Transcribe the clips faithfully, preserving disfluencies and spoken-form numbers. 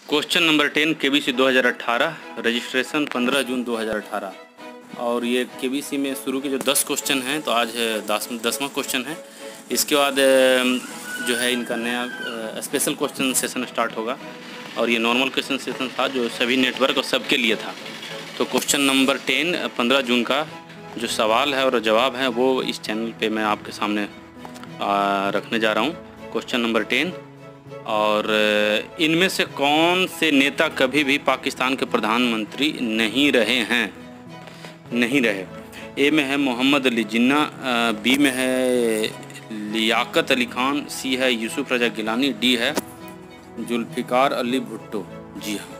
Question number ten KBC दो हज़ार अठारह, रजिस्ट्रेशन पंद्रह जून दो हज़ार अठारह। और ये केबीसी में शुरू के जो दस क्वेश्चन हैं, तो आज दस दसवां क्वेश्चन है। इसके बाद जो है इनका नया स्पेशल क्वेश्चन सेशन स्टार्ट होगा। और ये नॉर्मल क्वेश्चन सेशन था जो सभी नेटवर्क और सबके लिए था। तो क्वेश्चन नंबर टेन पंद्रह जून का जो सवाल है और जवाब है वो इस चैनल पे मैं आपके सामने आ, रखने जा रहा हूँ। क्वेश्चन नंबर टेन, और इनमें से कौन से नेता कभी भी पाकिस्तान के प्रधानमंत्री नहीं रहे हैं? नहीं रहे। ए में है मोहम्मद अली जिन्ना, बी में है लियाकत अली खान, सी है यूसुफ रजा गिलानी, डी है जुल्फ़िकार अली भुट्टो। जी हाँ।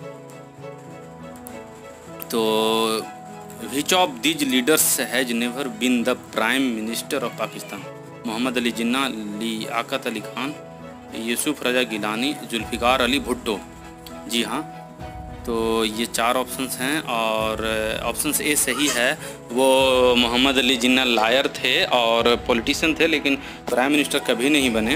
तो which of these leaders has never been the prime minister of Pakistan? Mohammad Ali Jinnah, Liaquat Ali Khan, Yusuf Raza Gilani, Zulfikar Ali Bhutto. जी हाँ। तो ये चार ऑप्शंस हैं और ऑप्शंस ए सही है। वो मोहम्मद अली जिन्ना लायर थे और पॉलिटिशियन थे, लेकिन प्राइम मिनिस्टर कभी नहीं बने।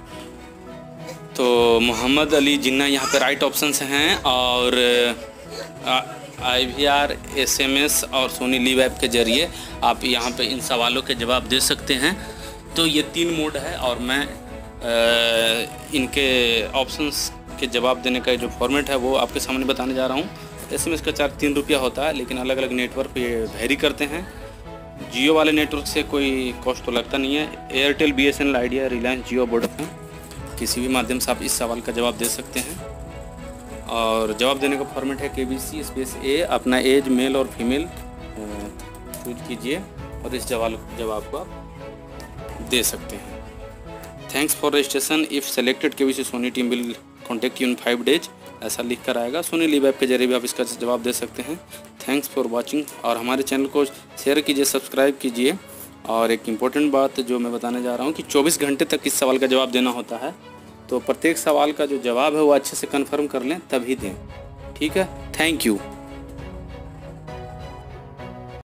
तो मोहम्मद अली जिन्ना यहाँ पे राइट ऑप्शंस हैं। और I V R, S M S और सोनी लीव ऐप के ज़रिए आप यहाँ पे इन सवालों के जवाब दे सकते हैं। तो ये तीन मोड है और मैं आ, इनके ऑप्शंस के जवाब देने का जो फॉर्मेट है वो आपके सामने बताने जा रहा हूँ। एसएमएस का चार्ज तीन रुपया होता है, लेकिन अलग अलग नेटवर्क पे वेरी करते हैं। जियो वाले नेटवर्क से कोई कॉस्ट तो लगता नहीं है। Airtel, B S N L, Idea, Reliance, Jio, Vodafone, किसी भी माध्यम से आप इस सवाल का जवाब दे सकते हैं। और जवाब देने का फॉर्मेट है केबीसी स्पेस ए, अपना एज मेल और फीमेल चूज कीजिए और इस जवाब जवाब को आप दे सकते हैं। Thanks for registration, if selected KBC Sony team will contact you in five days, ऐसा लिख कर आएगा। सोनी लीव ऐप के जरिए भी आप इसका जवाब दे सकते हैं। थैंक्स फॉर वाचिंग, और हमारे चैनल को शेयर कीजिए, सब्सक्राइब कीजिए। और एक इम्पोर्टेंट बात जो मैं बताने जा रहा हूँ कि चौबीस घंटे तक इस सवाल का जवाब देना होता है। तो प्रत्येक सवाल का जो जवाब है वो अच्छे से कन्फर्म कर लें, तभी दें। ठीक है, थैंक यू।